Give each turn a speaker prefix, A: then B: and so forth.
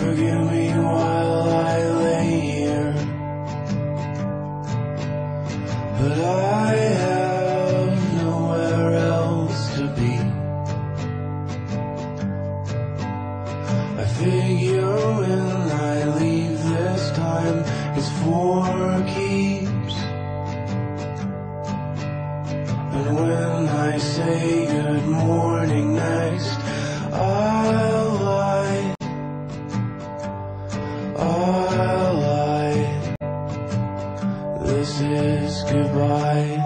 A: Forgive me while I lay here, but I have nowhere else to be. I figure when I leave this time, it's for keeps. And when I say good morning next, I'll lie. This is goodbye.